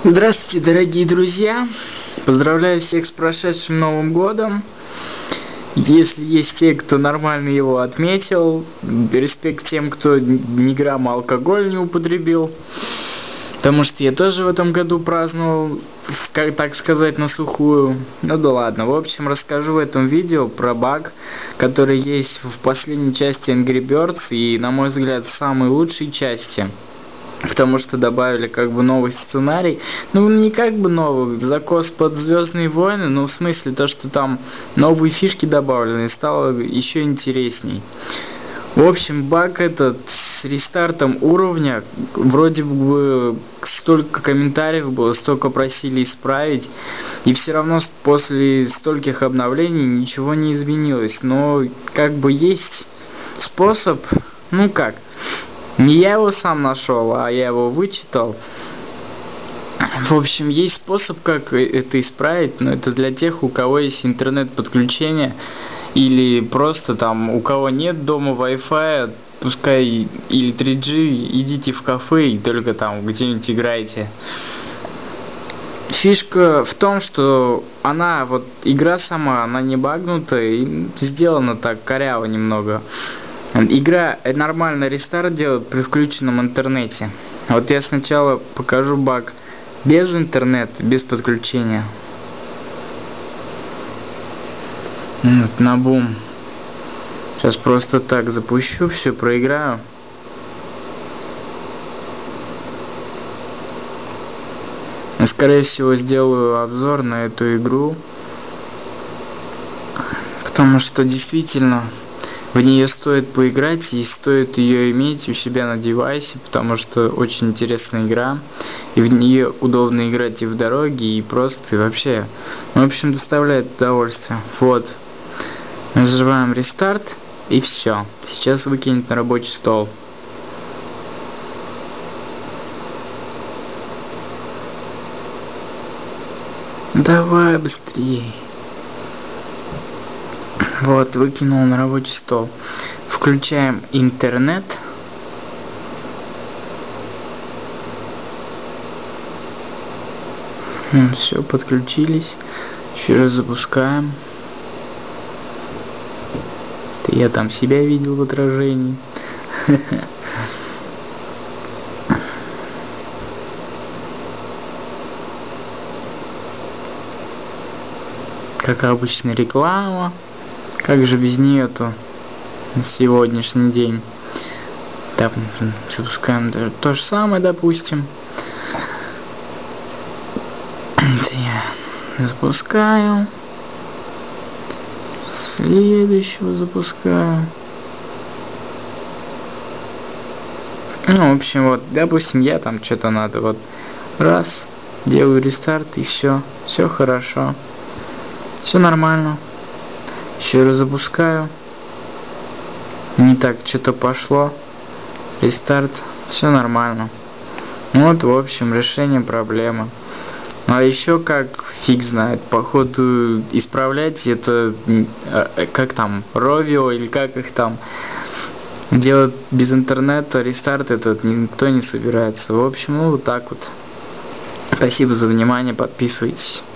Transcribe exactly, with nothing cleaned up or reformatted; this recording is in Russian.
Здравствуйте, дорогие друзья! Поздравляю всех с прошедшим Новым годом. Если есть те, кто нормально его отметил, респект тем, кто ни грамма алкоголя не употребил. Потому что я тоже в этом году праздновал, как так сказать, на сухую. Ну да ладно, в общем, расскажу в этом видео про баг, который есть в последней части Angry Birds и, на мой взгляд, в самой лучшей части. Потому что добавили как бы новый сценарий. Ну не как бы новый, закос под Звездные войны, но в смысле то, что там новые фишки добавлены, стало еще интересней. В общем, баг этот с рестартом уровня, вроде бы столько комментариев было, столько просили исправить, и все равно после стольких обновлений ничего не изменилось. Но как бы есть способ, ну как, не я его сам нашел, а я его вычитал. В общем, есть способ, как это исправить, но это для тех, у кого есть интернет-подключение, или просто там, у кого нет дома Wi-Fi, пускай или три джи, идите в кафе и только там где-нибудь играйте. Фишка в том, что она, вот игра сама, она не багнутая и сделана так коряво немного. Игра нормально рестарт делает при включенном интернете. Вот я сначала покажу баг без интернета, без подключения. Вот, на бум. Сейчас просто так запущу, все проиграю. И, скорее всего, сделаю обзор на эту игру. Потому что действительно в нее стоит поиграть и стоит ее иметь у себя на девайсе, потому что очень интересная игра, и в нее удобно играть и в дороге, и просто, и вообще, в общем, доставляет удовольствие. Вот, нажимаем рестарт, и все, сейчас выкинет на рабочий стол. Давай быстрее. Вот, выкинул на рабочий стол. Включаем интернет. Все, подключились. Еще раз запускаем. Это я там себя видел в отражении. Как обычно, реклама. Как же без нее-то на сегодняшний день? Так, запускаем то же самое, допустим. Я запускаю. Следующего запускаю. Ну, в общем, вот, допустим, я там что-то надо. Вот, раз, делаю рестарт, и все. Все хорошо. Все нормально. Еще раз запускаю. Не так что-то пошло. Рестарт. Все нормально. Вот, в общем, решение проблемы. А еще как, фиг знает, походу исправлять это, как там, Rovio или как их там, делать без интернета, рестарт этот никто не собирается. В общем, ну вот так вот. Спасибо за внимание, подписывайтесь.